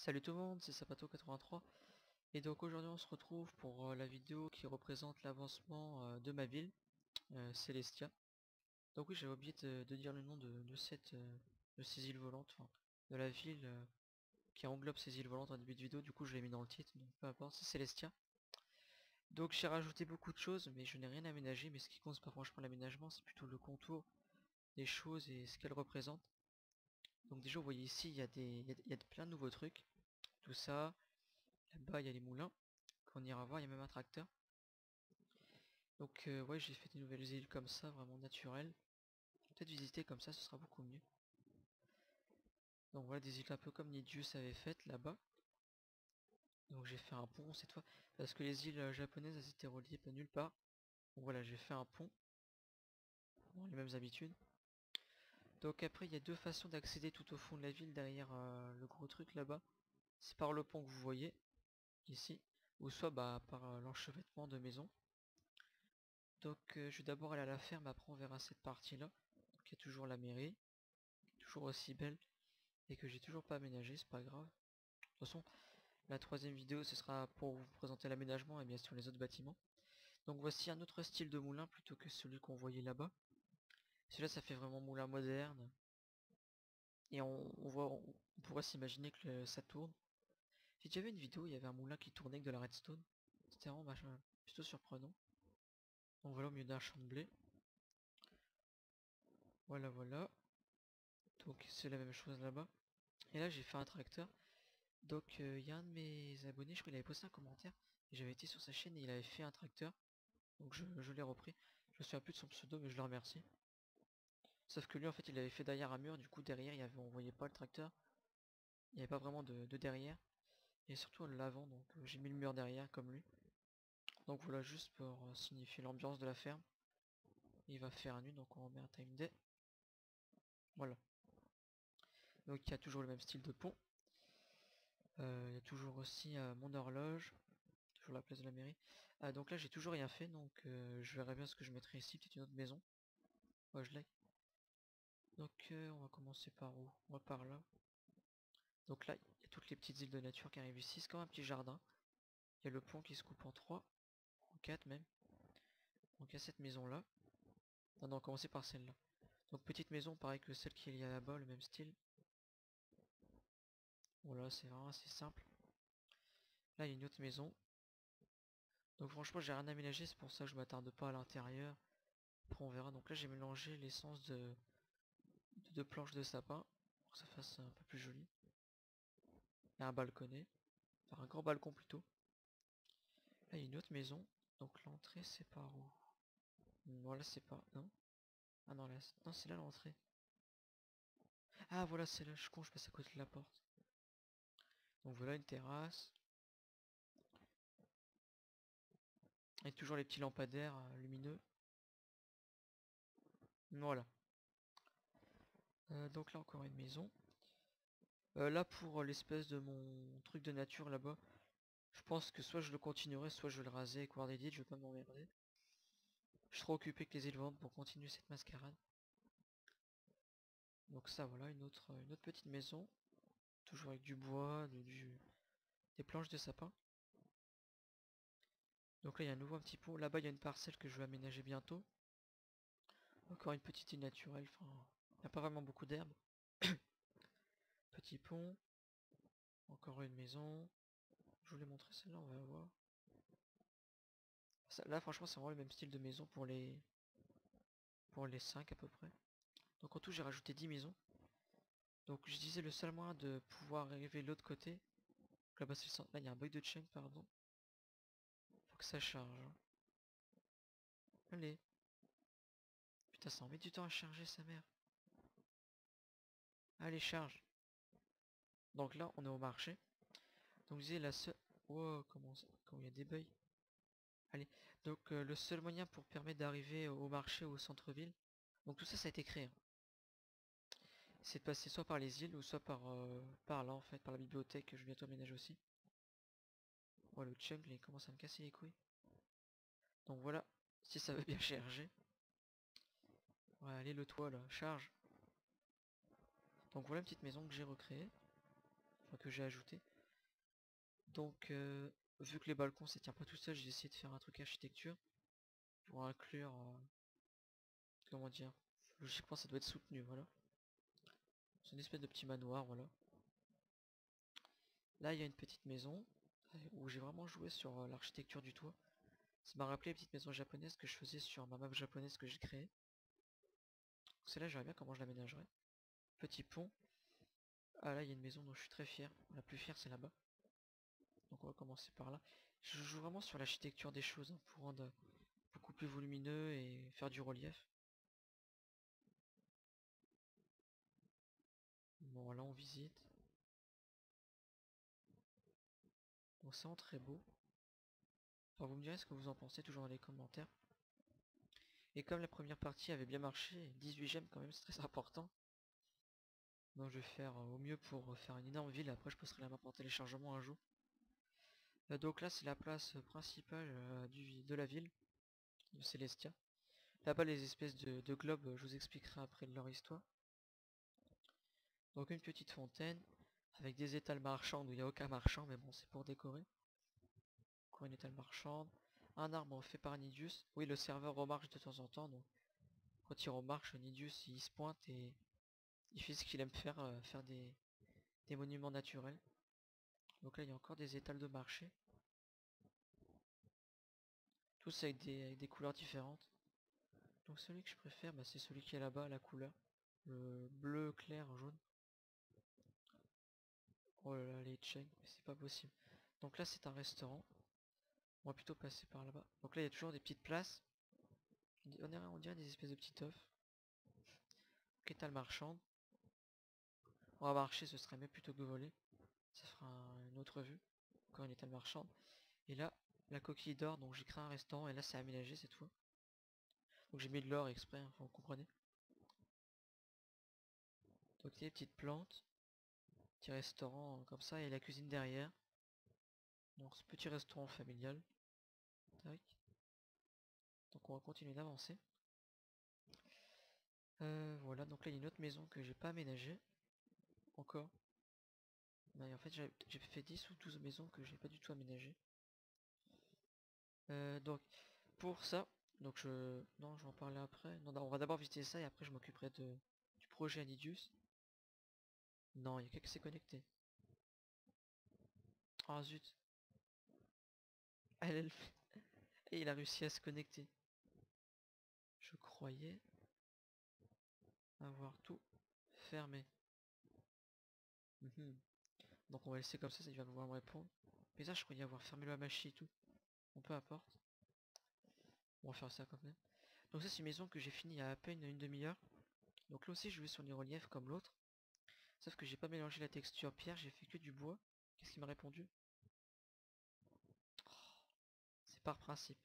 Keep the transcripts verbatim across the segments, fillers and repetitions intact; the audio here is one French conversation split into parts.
Salut tout le monde, c'est Sapato quatre-vingt-trois et donc aujourd'hui on se retrouve pour euh, la vidéo qui représente l'avancement euh, de ma ville, euh, Celestia. Donc oui, j'avais oublié de, de dire le nom de, de cette euh, de ces îles volantes, enfin de la ville euh, qui englobe ces îles volantes en début de vidéo, du coup je l'ai mis dans le titre, donc peu importe, c'est Celestia. Donc j'ai rajouté beaucoup de choses mais je n'ai rien aménagé, mais ce qui compte c'est pas franchement l'aménagement, c'est plutôt le contour des choses et ce qu'elles représentent. Donc déjà vous voyez ici il y a des il y a, il y a plein de nouveaux trucs, tout ça. Là-bas, il y a les moulins qu'on ira voir, il y a même un tracteur. Donc euh, ouais, j'ai fait des nouvelles îles comme ça, vraiment naturelles. Peut-être visiter comme ça, ce sera beaucoup mieux. Donc voilà, des îles un peu comme Nidius avait faites là-bas. Donc j'ai fait un pont cette fois, parce que les îles japonaises, elles étaient reliées pas nulle part. Donc voilà, j'ai fait un pont, dans les mêmes habitudes. Donc après, il y a deux façons d'accéder tout au fond de la ville, derrière euh, le gros truc là-bas. C'est par le pont que vous voyez, ici, ou soit bah, par euh, l'enchevêtrement de maisons. Donc euh, je vais d'abord aller à la ferme, après on verra cette partie là. Donc il y a toujours la mairie, toujours aussi belle, et que j'ai toujours pas aménagé, c'est pas grave. De toute façon, la troisième vidéo ce sera pour vous présenter l'aménagement et bien sûr les autres bâtiments. Donc voici un autre style de moulin plutôt que celui qu'on voyait là-bas. Celui-là ça fait vraiment moulin moderne. Et on, on voit, on, on pourrait s'imaginer que le, ça tourne. J'ai déjà vu une vidéo, il y avait un moulin qui tournait avec de la redstone. C'était vraiment machin, plutôt surprenant. Donc voilà, au milieu d'un champ de blé. Voilà, voilà. Donc c'est la même chose là-bas. Et là j'ai fait un tracteur. Donc il euh, y a un de mes abonnés, je crois qu'il avait posté un commentaire. Et j'avais été sur sa chaîne et il avait fait un tracteur. Donc je, je l'ai repris. Je me souviens plus de son pseudo mais je le remercie. Sauf que lui en fait il avait fait derrière un mur, du coup derrière il y avait, on voyait pas le tracteur. Il n'y avait pas vraiment de, de derrière. Et surtout à l'avant, donc euh, j'ai mis le mur derrière comme lui. Donc voilà, juste pour euh, signifier l'ambiance de la ferme. Il va faire nuit, donc on remet un time day. Voilà. Donc il y a toujours le même style de pont. Euh, il y a toujours aussi euh, mon horloge. Toujours la place de la mairie. Ah, donc là j'ai toujours rien fait, donc euh, je verrai bien ce que je mettrai ici, peut-être une autre maison. Ouais, je l'ai. Donc euh, on va commencer par où? On va par là. Donc là, il y a toutes les petites îles de nature qui arrivent ici. C'est comme un petit jardin. Il y a le pont qui se coupe en trois, en quatre même. Donc il y a cette maison là. Non, non, on va commencer par celle-là. Donc petite maison, pareil que celle qu'il y a là-bas, le même style. Voilà, c'est vraiment assez simple. Là, il y a une autre maison. Donc franchement, j'ai rien aménagé, c'est pour ça que je m'attarde pas à l'intérieur. Après, on verra. Donc là, j'ai mélangé l'essence de... de deux planches de sapin pour que ça fasse un peu plus joli. Et un balconnet. Enfin, un grand balcon plutôt. Là, il y a une autre maison. Donc l'entrée, c'est par où? Voilà, c'est pas... Non. Ah non, là, non, c'est là l'entrée. Ah, voilà, c'est là, je suis con, je passe à côté de la porte. Donc voilà, une terrasse. Et toujours les petits lampadaires euh, lumineux. Voilà. Euh, donc là, encore une maison. Euh, là, pour l'espèce de mon truc de nature là-bas, je pense que soit je le continuerai, soit je vais le raser avec War Edit, je vais pas m'emmerder. Je suis trop occupé que les îles ventes pour continuer cette mascarade. Donc ça, voilà, une autre, une autre petite maison. Toujours avec du bois, de- du, des planches de sapin. Donc là, il y a un nouveau petit pont. Là-bas, il y a une parcelle que je vais aménager bientôt. Encore une petite île naturelle. Enfin, il n'y a pas vraiment beaucoup d'herbe. Petit pont. Encore une maison. Je voulais montrer celle-là, on va voir. Ça, là, franchement, c'est vraiment le même style de maison pour les pour les cinq à peu près. Donc en tout, j'ai rajouté dix maisons. Donc je disais le seul moyen de pouvoir arriver de l'autre côté. Là-bas, c'est le centre. Là, il y a un bug de chunk, pardon. Faut que ça charge. Allez. Putain, ça en met du temps à charger, sa mère. Allez, charge. Donc là, on est au marché. Donc je disais la seule... Wow, comment ça... Comment il y a des bugs. Allez. Donc euh, le seul moyen pour permettre d'arriver au marché ou au centre-ville. Donc tout ça, ça a été créé. Hein. C'est de passer soit par les îles ou soit par, euh, par là en fait, par la bibliothèque que je vais bientôt aménager aussi. Oh le chunk, il commence à me casser les couilles. Donc voilà, si ça veut bien charger. Ouais, allez le toit là, charge. Donc voilà une petite maison que j'ai recréée. Enfin que j'ai ajoutée. Donc euh, vu que les balcons ça tient pas tout seul, j'ai essayé de faire un truc architecture pour inclure euh, comment dire, logiquement ça doit être soutenu, voilà. C'est une espèce de petit manoir, voilà. Là il y a une petite maison où j'ai vraiment joué sur euh, l'architecture du toit. Ça m'a rappelé les petites maisons japonaises que je faisais sur ma map japonaise que j'ai créée. Celle-là, j'aimerais bien comment je l'aménagerais. Petit pont. Ah là, il y a une maison dont je suis très fier. La plus fière, c'est là-bas. Donc on va commencer par là. Je joue vraiment sur l'architecture des choses hein, pour rendre beaucoup plus volumineux et faire du relief. Bon, là on visite. Bon, c'est vraiment très beau. Alors vous me direz ce que vous en pensez toujours dans les commentaires. Et comme la première partie avait bien marché, dix-huit gemmes quand même, c'est très important. Donc je vais faire euh, au mieux pour faire une énorme ville. Après je posterai la map en téléchargement un jour. Euh, donc là c'est la place principale euh, du, de la ville de Celestia. Là-bas les espèces de, de globes, je vous expliquerai après leur histoire. Donc une petite fontaine avec des étals marchandes où il n'y a aucun marchand, mais bon c'est pour décorer. Encore une étale marchande. Un arbre fait par Nidius. Oui, le serveur remarche de temps en temps, donc quand il remarche, Nidius il se pointe et il fait ce qu'il aime faire, euh, faire des, des monuments naturels. Donc là il y a encore des étals de marché. Tous avec des, avec des couleurs différentes. Donc celui que je préfère, bah, c'est celui qui est là-bas, la couleur. Le bleu clair jaune. Oh là là, les checks, mais c'est pas possible. Donc là c'est un restaurant. On va plutôt passer par là-bas. Donc là il y a toujours des petites places. On dirait, on dirait des espèces de petits œufs. Donc étal marchande. On va marcher, ce serait mieux plutôt que de voler. Ça fera un, une autre vue. Encore une étale marchande. Et là, la coquille d'or, donc j'ai créé un restaurant et là c'est aménagé cette fois. Donc j'ai mis de l'or exprès, hein, vous comprenez. Donc il y a des petites plantes. Petit restaurant comme ça et la cuisine derrière. Donc ce petit restaurant familial. Tac. Donc on va continuer d'avancer. Euh, voilà, donc là il y a une autre maison que j'ai pas aménagée. Encore. Mais en fait j'ai fait dix ou douze maisons que j'ai pas du tout aménagées. Euh, donc pour ça, donc je... Non, je vais en parler après. Non, non, on va d'abord visiter ça et après je m'occuperai de... du projet Anidius. Non, il y a quelqu'un qui s'est connecté. Ah zut. Elle, elle... Et il a réussi à se connecter. Je croyais avoir tout fermé. Mhm. Donc on va laisser comme ça, ça il va pouvoir me répondre. Mais ça je croyais avoir fermé la machine et tout. Bon peu importe. On va faire ça quand même. Donc ça c'est une maison que j'ai fini il y a à peine une demi-heure. Donc là aussi je vais sur les reliefs comme l'autre. Sauf que j'ai pas mélangé la texture pierre, j'ai fait que du bois. Qu'est-ce qu'il m'a répondu? Oh, c'est par principe.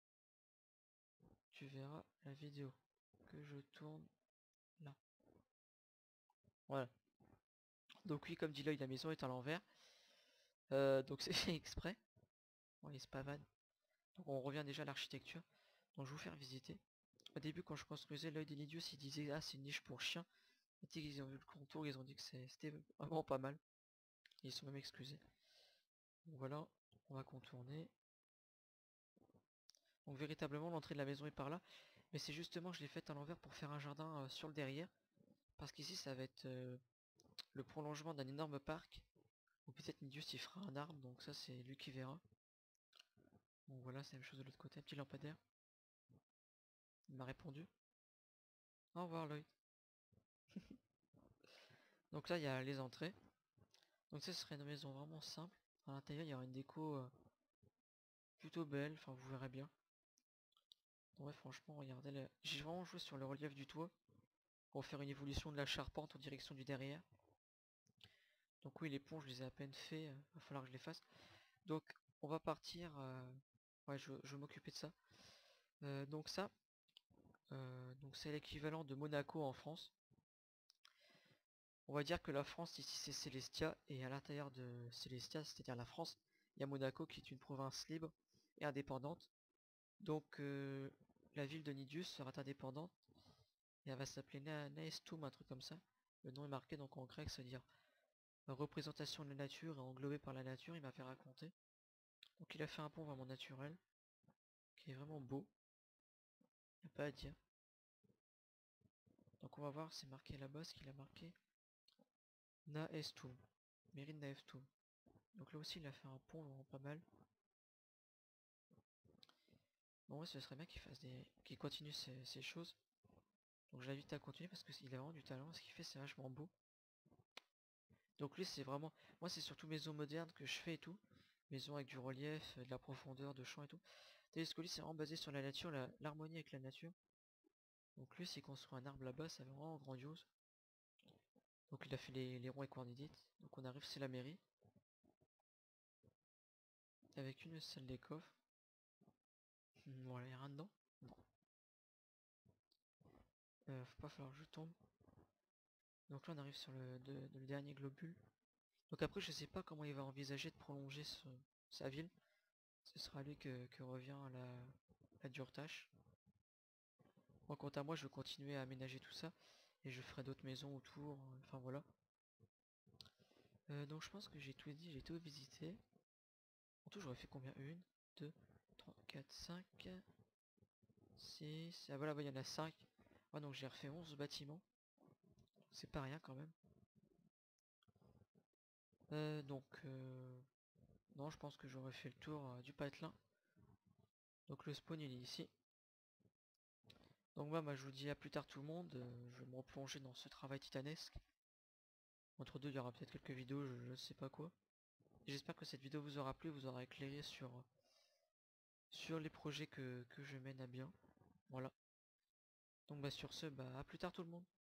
Tu verras la vidéo que je tourne là. Voilà. Donc oui, comme dit l'œil, la maison est à l'envers. Euh, donc c'est fait exprès. Bon, il se pavane. Donc on revient déjà à l'architecture. Donc je vais vous faire visiter. Au début quand je construisais l'œil des Nidius, ils disaient ah c'est une niche pour chien. Et dès qu'ils ont vu le contour, ils ont dit que c'était vraiment pas mal. Et ils sont même excusés. Donc voilà, on va contourner. Donc véritablement l'entrée de la maison est par là. Mais c'est justement je l'ai faite à l'envers pour faire un jardin euh, sur le derrière. Parce qu'ici ça va être euh, le prolongement d'un énorme parc. Ou peut-être Nidius il fera un arbre, donc ça c'est lui qui verra. Donc voilà, c'est la même chose de l'autre côté, un petit lampadaire. Il m'a répondu. Au revoir Lloyd. Donc là il y a les entrées. Donc ça ce serait une maison vraiment simple. À l'intérieur il y aura une déco euh, plutôt belle, enfin vous verrez bien. Ouais franchement regardez, le... j'ai vraiment joué sur le relief du toit pour faire une évolution de la charpente en direction du derrière. Donc oui les ponts je les ai à peine fait, euh, va falloir que je les fasse. Donc on va partir, euh... ouais je, je vais m'occuper de ça. Euh, donc ça, euh, donc c'est l'équivalent de Monaco en France. On va dire que la France ici c'est Célestia et à l'intérieur de Célestia, c'est-à-dire la France, il y a Monaco qui est une province libre et indépendante. Donc euh, la ville de Nidius sera indépendante et elle va s'appeler Na Naestum, un truc comme ça. Le nom est marqué donc en grec, c'est-à-dire représentation de la nature et englobé par la nature, il m'a fait raconter. Donc il a fait un pont vraiment naturel, qui est vraiment beau, y a pas à dire. Donc on va voir, c'est marqué là-bas, ce qu'il a marqué. Naestum, mairie de Naestum. Donc là aussi il a fait un pont vraiment pas mal. Bon ouais, ce serait bien qu'il fasse des. qu'il continue ces, ces choses. Donc je l'invite à continuer parce qu'il a vraiment du talent, ce qu'il fait c'est vachement beau. Donc lui c'est vraiment. Moi c'est surtout maison moderne que je fais et tout. Maison avec du relief, de la profondeur, de champ et tout. Tandis que lui c'est vraiment basé sur la nature, l'harmonie avec la nature. Donc lui s'il construit un arbre là-bas, c'est vraiment grandiose. Donc il a fait les, les ronds et cornidites. Donc on arrive, c'est la mairie. Avec une salle des coffres. Voilà, il n'y a rien dedans. Non. Euh, faut pas falloir que je tombe. Donc là on arrive sur le, de, de le dernier globule. Donc après je sais pas comment il va envisager de prolonger ce, sa ville. Ce sera à lui que, que revient la, la dure tâche. Moi quant à moi je vais continuer à aménager tout ça. Et je ferai d'autres maisons autour. Enfin voilà. Euh, donc je pense que j'ai tout dit, j'ai tout visité. En tout j'aurais fait combien? Une, deux, trois, quatre, cinq, six. Ah voilà, il y en a cinq. Ah donc j'ai refait onze bâtiments. C'est pas rien quand même. Euh, donc euh, non, je pense que j'aurais fait le tour euh, du patelin. Donc le spawn il est ici. Donc bah, bah je vous dis à plus tard tout le monde. Euh, je vais me replonger dans ce travail titanesque. Entre deux il y aura peut-être quelques vidéos, je, je sais pas quoi. J'espère que cette vidéo vous aura plu, vous aura éclairé sur, sur les projets que, que je mène à bien. Voilà. Donc bah sur ce, bah à plus tard tout le monde.